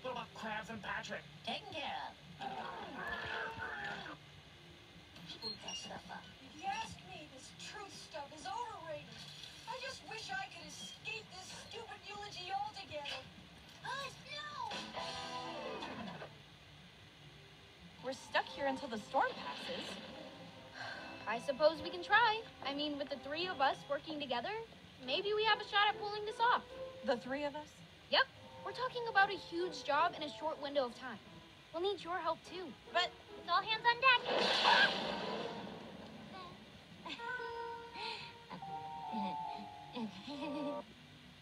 What about Krabs and Patrick? Taken care of. Scoop that stuff up. If you ask me, this truth stuff is overrated. I just wish I could escape this stupid eulogy altogether. Hush, no! We're stuck here until the storm passes. I suppose we can try. I mean, with the three of us working together, maybe we have a shot at pulling this off. The three of us? Yep. We're talking about a huge job in a short window of time. We'll need your help too. But it's all hands on deck.